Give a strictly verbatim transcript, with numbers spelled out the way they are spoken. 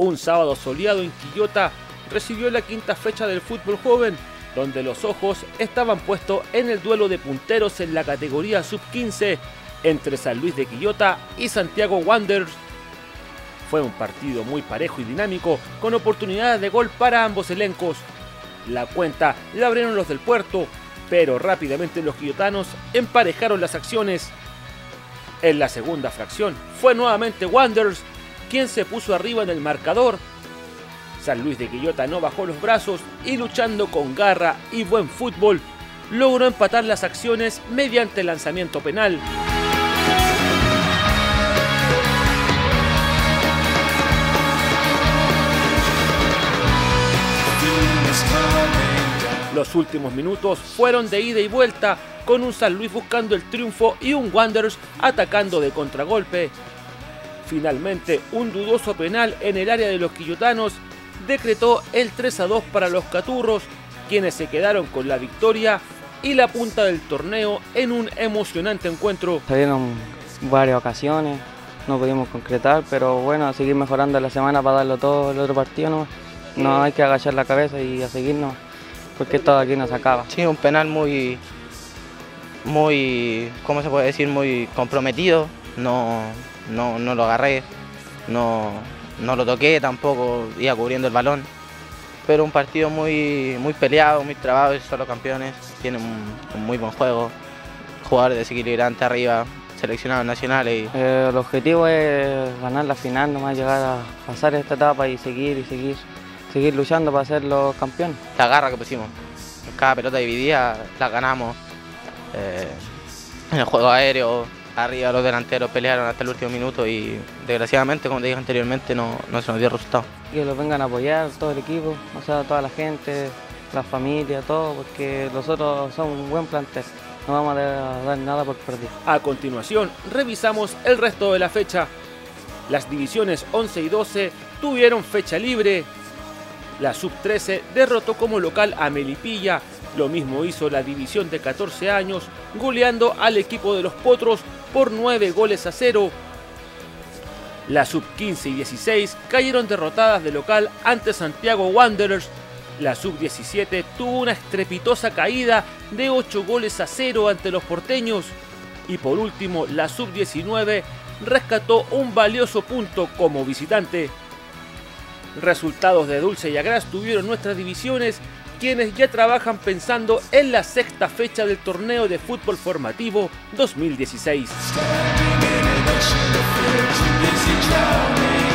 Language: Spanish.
Un sábado soleado en Quillota recibió la quinta fecha del fútbol joven, donde los ojos estaban puestos en el duelo de punteros en la categoría sub quince entre San Luis de Quillota y Santiago Wanderers. Fue un partido muy parejo y dinámico, con oportunidades de gol para ambos elencos. La cuenta la abrieron los del Puerto, pero rápidamente los quillotanos emparejaron las acciones. En la segunda fracción fue nuevamente Wanderers quien se puso arriba en el marcador. San Luis de Quillota no bajó los brazos y, luchando con garra y buen fútbol, logró empatar las acciones mediante lanzamiento penal. Los últimos minutos fueron de ida y vuelta, con un San Luis buscando el triunfo y un Wanderers atacando de contragolpe. Finalmente, un dudoso penal en el área de los quillotanos decretó el tres a dos para los caturros, quienes se quedaron con la victoria y la punta del torneo en un emocionante encuentro. Salieron varias ocasiones, no pudimos concretar, pero bueno, a seguir mejorando la semana para darlo todo el otro partido, ¿no? No hay que agachar la cabeza y a seguirnos, porque todo aquí nos acaba. Sí, un penal muy, muy, ¿cómo se puede decir? Muy comprometido. No, no, no lo agarré, no, no lo toqué, tampoco iba cubriendo el balón. Pero un partido muy, muy peleado, muy trabado, y solo campeones. Tienen un, un muy buen juego, jugadores desequilibrantes arriba, seleccionados nacionales. Y... Eh, el objetivo es ganar la final, nomás llegar a pasar esta etapa y seguir y seguir. seguir luchando para ser los campeones. La garra que pusimos, en cada pelota dividida la ganamos, eh, en el juego aéreo, arriba los delanteros pelearon hasta el último minuto y desgraciadamente, como te dije anteriormente, no, no se nos dio resultado. Que los vengan a apoyar todo el equipo, o sea, toda la gente, la familia, todo, porque nosotros somos un buen plantel, no vamos a dar nada por perdido. A continuación, revisamos el resto de la fecha. Las divisiones once y doce tuvieron fecha libre. La sub trece derrotó como local a Melipilla, lo mismo hizo la división de catorce años, goleando al equipo de los Potros por nueve goles a cero. La sub quince y dieciséis cayeron derrotadas de local ante Santiago Wanderers. La sub diecisiete tuvo una estrepitosa caída de ocho goles a cero ante los porteños. Y por último, la sub diecinueve rescató un valioso punto como visitante. Resultados de dulce y agraz tuvieron nuestras divisiones, quienes ya trabajan pensando en la sexta fecha del torneo de fútbol formativo dos mil dieciséis.